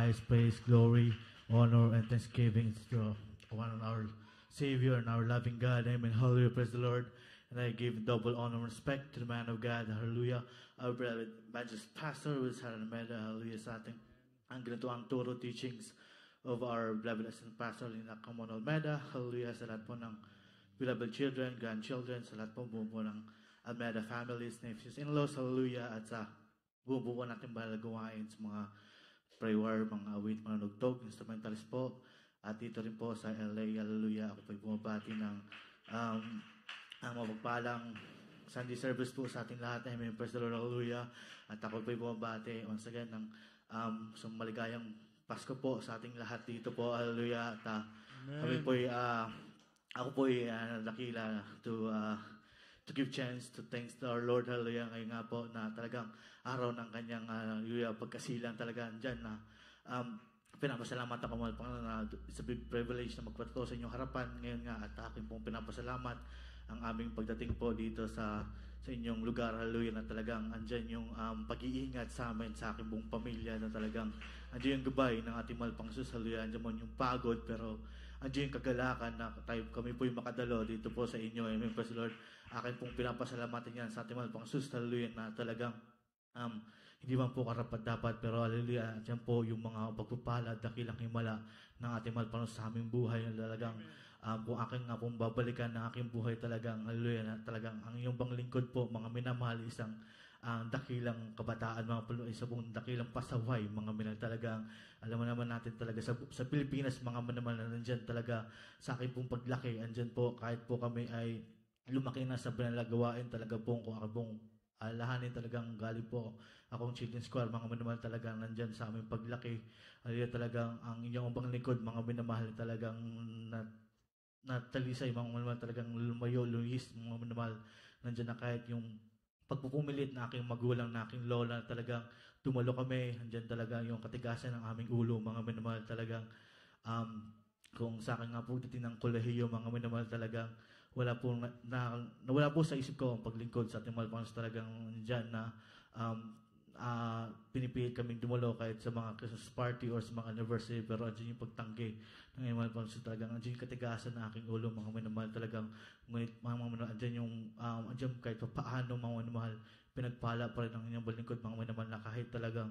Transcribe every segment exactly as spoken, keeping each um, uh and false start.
highest praise, glory, honor, and thanksgiving to one of our Savior and our loving God. Amen. Hallelujah. Praise the Lord. And I give double honor and respect to the man of God. Hallelujah. Our beloved Evangelist Pastor with Haran Meda. Hallelujah sa ating ang ganito ang turo teachings of our beloved assistant pastor Lina Camon Almeida. Hallelujah sa lahat po ng beloved children, grandchildren, sa lahat po buo po ng Almeida families, nephews, in-laws. Hallelujah. At sa buo po natin balagawain sa mga prayer, mga awit, mga nugtog, instrumentalist po. At dito rin po sa L A, hallelujah, ako po'y bumabati ng um, ang mapagpalang Sunday service po sa ating lahat. Amen. Praise the Lord, hallelujah. At ako po'y bumabati once again ng um, sa maligayang Pasko po sa ating lahat dito po, hallelujah. At uh, kami po'y, uh, ako po'y uh, nakila to uh, to give chance to thanks to our Lord, hallelujah. Ngayon nga po na talagang araw ng kanyang uh, hallelujah, pagkasilang talaga dyan na um, pinapasalamat ako mga Panginoon na it's a big privilege na magpatuto sa inyong harapan ngayon nga at akin pong pinapasalamat ang aming pagdating po dito sa sa inyong lugar, hallelujah, na talagang andyan yung um, pag-iingat sa amin, sa aking buong pamilya na talagang andyan yung gabay ng ating mahal pang Jesus, hallelujah, andyan mo yung pagod pero andyan yung kagalakan na tayo, kami po yung makadalo dito po sa inyo. Amen. Praise the Lord. Akin pong pinapasalamatan yan sa ating mahal pang Jesus, hallelujah, na talagang um, hindi man po karapat dapat, pero hallelujah, dyan po yung mga pagpupala, dakilang himala ng ating mahal pang sa aming buhay na talagang um, kung aking nga pong babalikan ng aking buhay talagang hallelujah, na talagang ang iyong bang lingkod po, mga minamahal, isang ang uh, dakilang kabataan, mga pulo, isa pong dakilang pasaway, mga minal talagang, alam mo naman natin talaga sa, sa Pilipinas, mga manaman na nandyan talaga sa aking pong paglaki, andyan po, kahit po kami ay lumaki na sa pinalagawain talaga pong, kung ako pong alahanin talagang galing po akong children's choir, mga minamahal talagang nandyan sa aming paglaki, hallelujah, talagang ang inyong bang lingkod, mga minamahal talagang na, natalisay, mga minamahal talagang lumayo, luis, mga minamahal, nandyan na kahit yung pagpupumilit na aking magulang, na aking lola, talagang tumalo kami, andyan talaga yung katigasan ng aming ulo, mga minamahal talagang um, kung sa akin nga po dating ng kolehiyo, mga minamahal talagang wala po na, na, wala po sa isip ko ang paglingkod sa ating mahal pang talagang andyan na um, uh, pinipilit kaming dumalo kahit sa mga Christmas party or sa mga anniversary, pero andyan yung pagtanggi ng mahal pang talagang andyan yung katigasan ng aking ulo, mga minamahal talagang ngunit mga minamahal, andyan yung um, andyan kahit pa paano, mga minamahal, pinagpala pa rin ang inyong balingkod, mga minamahal, na kahit talagang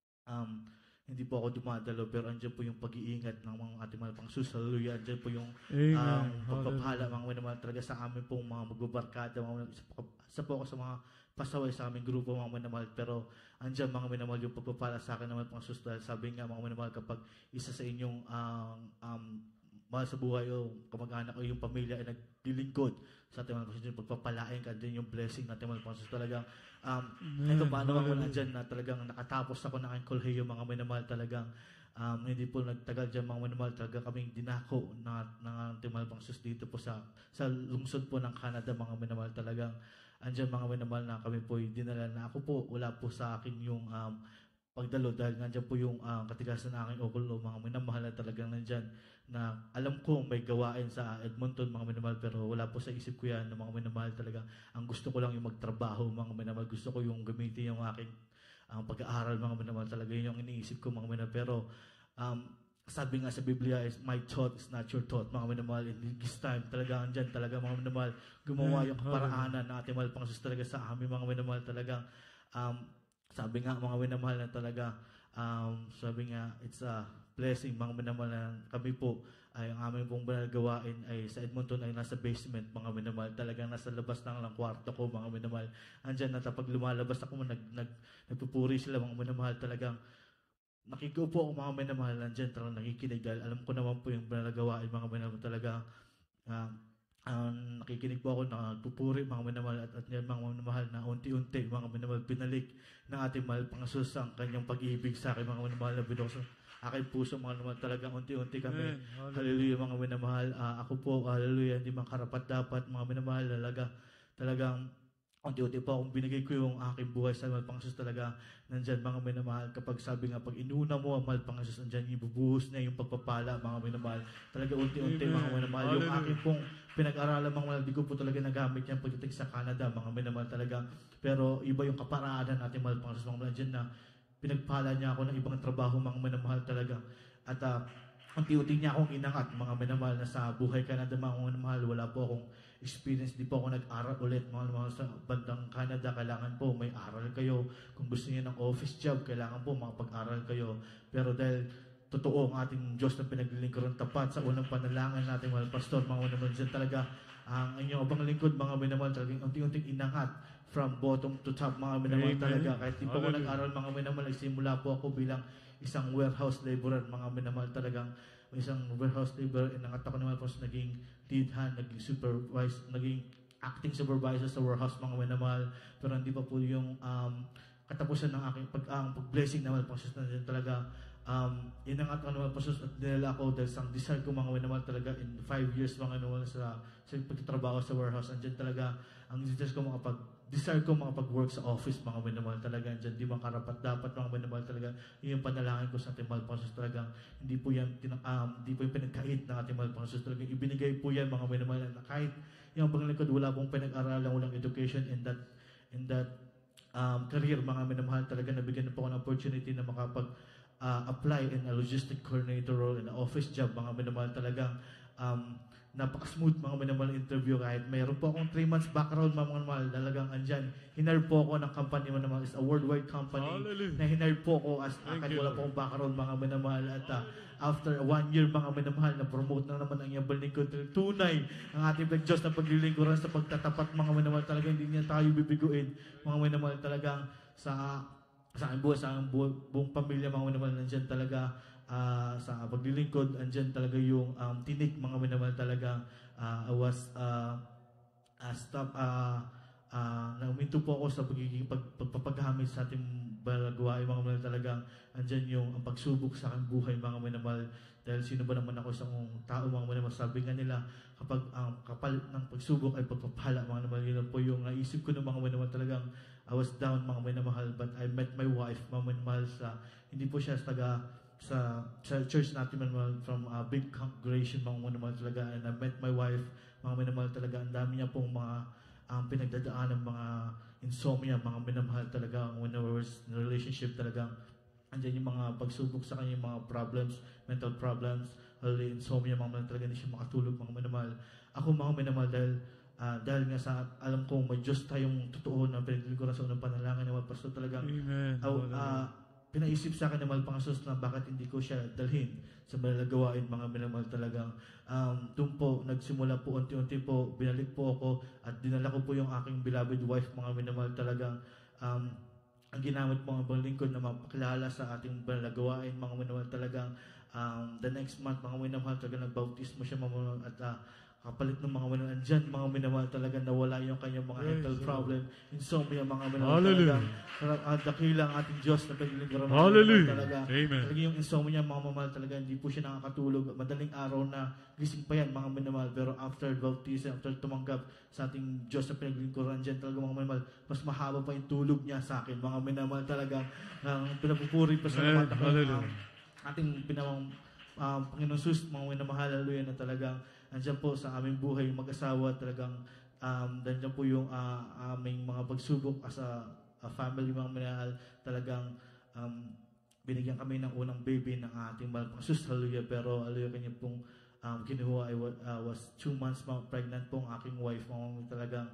um, hindi po ako dumadalo, pero andyan po yung pag-iingat ng mga ating mahal pang sus, hallelujah, andyan po yung um, pagpapala, mga minamahal talaga sa amin pong mga magbabarkada, mga isa po, isa po ako sa mga pasaway sa aming grupo, mga minamahal, pero andyan, mga minamahal, yung pagpapala sa akin naman pang sus, dahil sabi nga, mga minamahal, kapag isa sa inyong um, um, mahal sa buhay o kamag-anak o yung pamilya ay naglilingkod sa ating mga pangsus, pagpapalain ka din yung blessing natin mga pangsus talagang um, ito paano ako nandyan na talagang nakatapos ako ng aking kolehiyo, mga minamahal talagang um, hindi po nagtagal dyan, mga minamahal, talaga kaming dinako na, ng ating mga pangsus dito po sa sa lungsod po ng Canada, mga minamahal talagang andyan, mga minamahal, na kami po dinala na ako po, wala po sa akin yung um, pagdalo dahil nandyan po yung uh, katigasan ng aking ulo, mga minamahal, na talagang nandyan na alam ko may gawain sa Edmonton, mga minamahal, pero wala po sa isip ko yan, na mga minamahal talaga ang gusto ko lang yung magtrabaho, mga minamahal, gusto ko yung gamitin yung aking uh, pag-aaral, mga minamahal, talaga yun yung iniisip ko, mga minamahal, pero um, sabi nga sa Biblia is my thought is not your thought, mga minamahal, in this time talaga andyan talaga, mga minamahal, gumawa yung kaparaanan na ating mahal pang sus talaga sa amin, mga minamahal, talagang um, sabi nga, mga minamahal, na talaga um, sabi nga it's a blessing, mga minamahal, na kami po ay ang aming pong gawain ay sa Edmonton ay nasa basement, mga minamahal, talagang nasa labas lang ng kwarto ko, mga minamahal, andyan na tapag lumalabas ako, nag, nag, nagpupuri sila, mga minamahal, talagang nakikiupo ako, mga minamahal, andyan talagang nakikinig dahil alam ko naman po yung gawain, mga minamahal, talaga uh, Um, nakikinig po ako, nagpupuri, mga minamahal, at, at yan, mga minamahal, na unti-unti, mga minamahal, pinalik ng ating mahal pang sus ang kanyang pag-ibig sa akin, mga minamahal, na binuksan aking puso, mga minamahal, talagang unti-unti kami, Amen. Hallelujah, mga minamahal, uh, ako po, hallelujah, hindi man karapat dapat, mga minamahal, talaga, talagang unti-unti po akong binigay ko yung aking buhay sa mahal pang sus, talaga nandyan, mga minamahal, kapag sabi nga, pag inuna mo ang mahal pang sus, nandyan yung bubuhos na yung pagpapala, mga minamahal, talaga unti-unti, mga minamahal, yung aking pong pinag-aralan, mga minamahal, di ko po talaga nagamit yan pagdating sa Canada, mga minamahal, talaga, pero iba yung kaparaanan natin, mahal pang sus, mga minamahal, dyan na pinagpala niya ako ng ibang trabaho, mga minamahal talaga. At uh, unti-unti niya akong inangat, mga minamahal, na sa buhay Canada, mga minamahal. Wala po akong experience, di po ako nag-aral ulit, mga minamahal, sa bandang Canada. Kailangan po may aral kayo. Kung gusto niyo ng office job, kailangan po makapag-aral kayo. Pero dahil totoo ang ating Diyos na pinaglilingkuran tapat sa unang panalangin natin, mga pastor, mga minamahal, dyan talaga ang inyong abang lingkod, mga minamahal, talagang unti-unting inangat from bottom to top, mga minamahal talaga. Kahit di po ako nag-aral, mga minamahal, nagsimula po ako bilang isang warehouse laborer, mga minamahal, talagang isang warehouse laborer. Inangat ako naman po sa naging lead hand, naging supervise, naging acting supervisor sa warehouse, mga minamahal. Pero hindi pa po yung um, katapusan ng aking pag, ang pag-blessing naman po sa na talaga. Um, inangat ko naman po at dinala ako dahil sa desire ko, mga minamahal, talaga in five years, mga minamahal, sa, sa pagtatrabaho sa warehouse. Andyan talaga ang desire ko, mga pag desire ko mga pag-work sa office, mga minamahal, talaga. Andyan di makarapat dapat, mga minamahal, talaga. Yun yung panalangin ko sa ating mahal pang Diyos, talagang hindi po yan um, hindi po yung pinagkait ng ating mahal pang Diyos, talagang ibinigay po yan, mga minamahal, na kahit yung paglikod wala pong pinag-aralan, walang education in that in that um, career, mga minamahal, talaga nabigyan po ako ng opportunity na makapag Uh, apply in a logistic coordinator role in an office job, mga minamahal, talagang um, napaka-smooth, mga minamahal, interview. Kahit mayroon po akong three months background, mga minamahal, talagang andyan. Hinar po ako ng company, mga minamahal, is a worldwide company. Hallelujah. Na hinar po ako as uh, kahit wala po akong background, mga minamahal. At uh, after one year, mga minamahal, na-promote na naman ang iyong balingkod. Tunay ang ating Diyos na paglilingkuran sa pagtatapat, mga minamahal, talaga hindi niya tayo bibiguin, mga minamahal, talagang sa sa aking buhay, sa aking bu- buong pamilya, mga minamahal, nandiyan talaga uh, sa paglilingkod, andyan talaga yung um, tinik, mga minamahal, talaga. uh, I was uh, uh, stop uh, uh, nauminto po ako sa pagiging pag, pagpapagamit sa ating balagawain, mga minamahal, talagang andyan yung ang pagsubok sa aking buhay, mga minamahal. Dahil sino ba naman ako, isang tao, mga minamahal, sabi nga nila, kapag ang um, kapalit ng pagsubok ay pagpapala, mga minamahal. Yun po yung naisip ko ng mga minamahal, talagang I was down, mga minamahal, but I met my wife, mga minamahal, sa, hindi po siya taga sa, sa church natin, minamahal, from a big congregation, mga minamahal, talaga. And I met my wife, mga minamahal, talaga. Ang dami niya pong mga um, pinagdadaan ng mga insomnia, mga minamahal, talaga. When I was in a relationship, talaga, andyan yung mga pagsubok sa kanya, yung mga problems, mental problems, early insomnia, mga minamahal, talaga. Hindi siya makatulog, mga minamahal. Ako, mga minamahal, dahil Uh, dahil nga sa alam kong may Diyos tayong totoo na pinaglilingkuran sa unang panalangin ng mga pastor, talagang uh, uh, pinaisip sa akin ng mahal pang Diyos na bakit hindi ko siya dalhin sa malagawain, mga minamahal, talagang um, doon po nagsimula po unti-unti po, binalik po ako at dinala ko po yung aking beloved wife, mga minamahal, talagang um, ang ginamit po ang lingkod na mapakilala sa ating malagawain, mga minamahal, talagang um, the next month, mga minamahal, talagang nagbautismo siya, mga minamahal, at uh, kapalit ng mga minamahal, andyan, mga minamahal, talaga nawala yung kanyang mga mental problem, insomnia, mga minamahal, talagang uh, dakilang ating Diyos na paglilingkuran, mga minamahal, talaga. Amen. Talaga yung insomnia, mga minamahal, talaga hindi po siya nakakatulog. Madaling araw na gising pa yan, mga minamahal, pero after baptism, after tumanggap sa ating Diyos na pinaglilingkuran, andyan talaga, mga minamahal, mas mahaba pa yung tulog niya sa akin, mga minamahal, talaga. Uh, pinapupuri pa sa naman um, ating pinawang um, Panginoon Sus, mga minamahal, hallelujah, na talagang andyan po sa aming buhay, mag-asawa, talagang um, andyan po yung uh, aming mga pagsubok as a, a family, mga minahal, talagang um, binigyan kami ng unang baby ng ating mahal pang Sus, hallelujah. Pero hallelujah, kanya pong um, kinuha, I was, uh, was two months pregnant po ang aking wife, mga talagang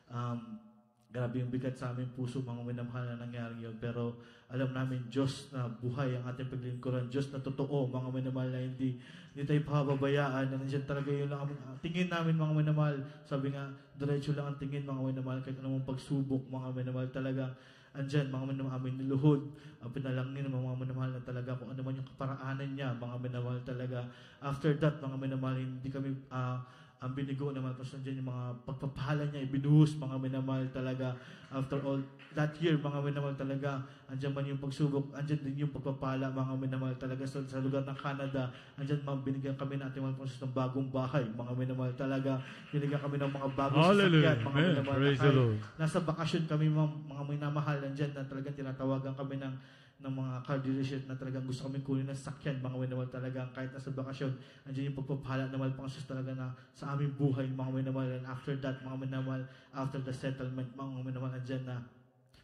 um, grabe yung bigat sa aming puso, mga minamahal, na nangyari yun. Pero alam namin, Diyos na buhay ang ating paglilingkuran, Diyos na totoo, mga minamahal, na hindi, hindi tayo pababayaan, na nandiyan talaga yun lang kami. Tingin namin, mga minamahal, sabi nga, diretso lang ang tingin, mga minamahal, kahit anong pagsubok, mga minamahal, talaga, andyan, mga minamahal, aming niluhod, uh, pinalangin ng mga minamahal, na talaga, kung ano man yung kaparaanan niya, mga minamahal, talaga. After that, mga minamahal, hindi kami, ah, uh, ang binigo naman, tapos nandiyan yung mga pagpapahala niya, ibinuhos, mga minamahal, talaga. After all that year, mga minamahal, talaga, andyan man yung pagsubok, andyan din yung pagpapala, mga minamahal, talaga. So, sa lugar ng Canada, andyan mga binigyan kami natin mga proses ng bagong bahay, mga minamahal, talaga. Binigyan kami ng mga bagong sasakyan, mga minamahal. Na nasa bakasyon kami, mga, mga minamahal, andyan na talagang tinatawagan kami ng ng mga car dealership na talagang gusto kami kunin ng sakyan, mga minamahal, talaga. Kahit nasa bakasyon, andyan yung pagpapala na mahal pang Diyos, talaga, na sa aming buhay, mga minamahal. And after that, mga minamahal, after the settlement, mga minamahal, andyan na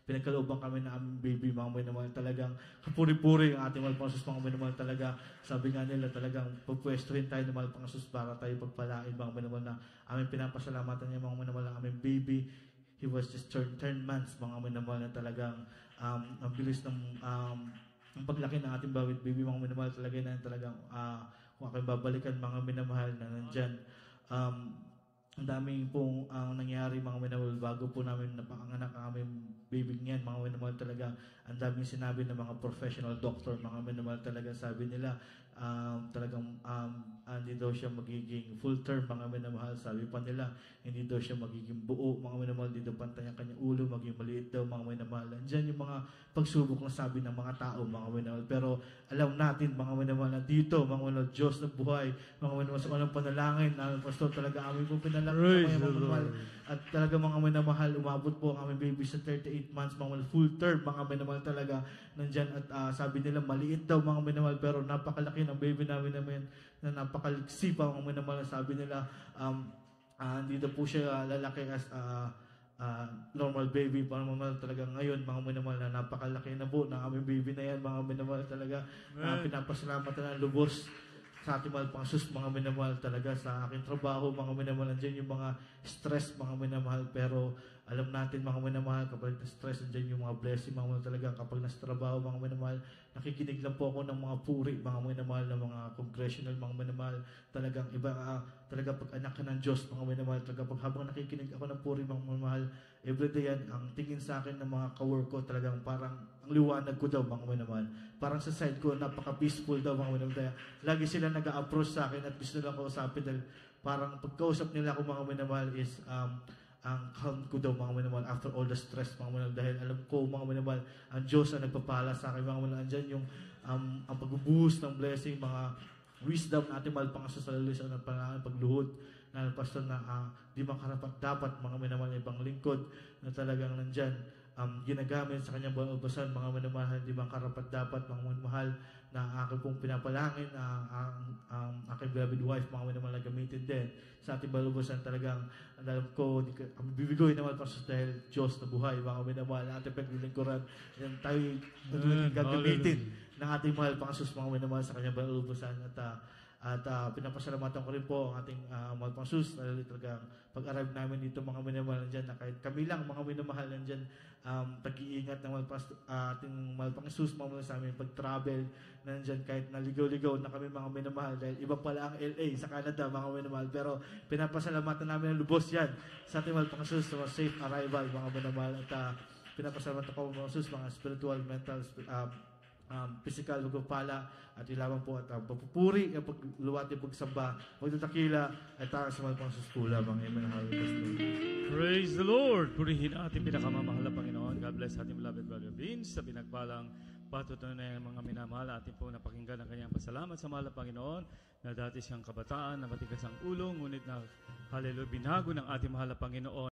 pinagkalooban kami na aming baby, mga minamahal. Talagang kapuri-puri ang ating mahal pang Sus, mga minamahal. Talaga, sabi nga nila, talagang pagpwestuhin tayo ng mahal pang Sus para tayo pagpalain, mga minamahal, na aming pinapasalamatan niya, mga minamahal, ang aming baby. He was just turned ten months, mga minamahal, na talagang um, ang bilis ng um, ang paglaki ng ating bawat baby, mga minamahal. Talaga na talagang uh, kung ako'y babalikan, mga minamahal, na nandyan. Um, ang daming pong ang uh, nangyari, mga minamahal, bago po namin napanganak ang aming baby niyan, mga minamahal. Talaga ang daming sinabi ng mga professional doctor, mga minamahal. Talaga sabi nila um, talagang um, hindi daw siya magiging full term, mga minamahal. Sabi pa nila hindi daw siya magiging buo, mga minamahal. Hindi daw pantay ang kanyang ulo, maging maliit daw, mga minamahal. Andiyan yung mga pagsubok na sabi ng mga tao, mga minamahal. Pero alam natin, mga minamahal, na dito, mga minamahal, Diyos na buhay, mga minamahal, sa unang panalangin, namin pastor, talaga aming po pinalangin, mga minamahal. At talaga, mga minamahal, umabot po ang aming baby sa thirty-eight months, mga minamahal, full term, mga minamahal. Talaga nandyan. At uh, sabi nila maliit daw, mga minamahal, pero napakalaki ng baby namin namin, na napakaliksi pa, mga minamahal. Sabi nila um, uh, hindi daw po siya lalaki as uh, uh, normal baby, mga minamahal. Talaga ngayon, mga minamahal, na napakalaki na po ng aming baby na yan, mga minamahal. Talaga uh, pinapasalamat na lubos sa ating mahal pang Sus, mga minamahal. Talaga sa aking trabaho, mga minamahal, nandiyan yung mga stress, mga minamahal. Pero alam natin, mga minamahal, kapag na-stress, nandiyan yung mga blessing, mga minamahal. Talaga kapag nasa trabaho, mga minamahal, nakikinig lang po ako ng mga puri, mga minamahal, ng mga congressional, mga minamahal. Talagang iba, uh, talaga pag anak ka ng Diyos, mga minamahal. Talaga pag habang nakikinig ako ng puri, mga minamahal, everyday yan, ang tingin sa akin ng mga ka-work ko, talagang parang ang liwanag ko daw, mga minamahal. Parang sa side ko, napaka-peaceful daw, mga minamahal. Lagi sila nag-a-approach sa akin at gusto nila kausapin dahil parang pagkausap nila ako, mga minamahal, is um, ang calm ko daw, mga minamahal, after all the stress, mga minamahal. Dahil alam ko, mga minamahal, ang Diyos ang nagpapala sa akin, mga minamahal. Andyan yung um, ang pagbubuhos ng blessing, mga wisdom natin, mahal pang Sus, sa lalis ng panalangin, pagluhod na pastor, na uh, di makarapat dapat, mga minamahal, ibang lingkod na talagang nandyan um, ginagamit sa kanyang babasan, mga minamahal, di makarapat dapat, mga minamahal, na aking pong pinapalangin, uh, ang um, aking beloved wife, mga minamahal, na gamitin din sa ating balubasan. Talagang alam ko, kami bibigoy naman Pastor, dahil Diyos na buhay, mga minamahal, ating paglilingkuran, yan tayo mm, gagamitin ng ating mahal pang Sus, mga minamahal, sa kanyang balubasan. At uh, at uh, pinapasalamatan ko rin po ang ating uh, mahal pang Sus, dahil talagang pag-arrive namin dito, mga minamahal, nandyan, na kahit kami lang, mga minamahal, nandyan, um, pag-iingat ng mahal pang uh, ating mahal pang Sus, mga minamahal, sa aming pag-travel, nandyan, kahit naligaw-ligaw na kami, mga minamahal, dahil iba pala ang L A sa Canada, mga minamahal. Pero pinapasalamatan namin ang lubos yan sa ating mahal pang Sus, sa safe arrival, mga minamahal. At uh, pinapasalamatan ko, mga Sus, mga spiritual, mental, um, um, physical, pagpapala, at ilaban po, at uh, pagpupuri, at pagluwati, pagsamba, pagtatakila, at taas sa mga pang suskula, mga Amen. Praise the Lord! Purihin ating pinakamamahal na Panginoon. God bless ating beloved brother Vince sa pinagpalang patutunay ng mga minamahal. Ating po napakinggan ang kanyang pasalamat sa mahal na Panginoon, na dati siyang kabataan, na matigas ang ulo, ngunit na hallelujah, binago ng ating mahal na Panginoon.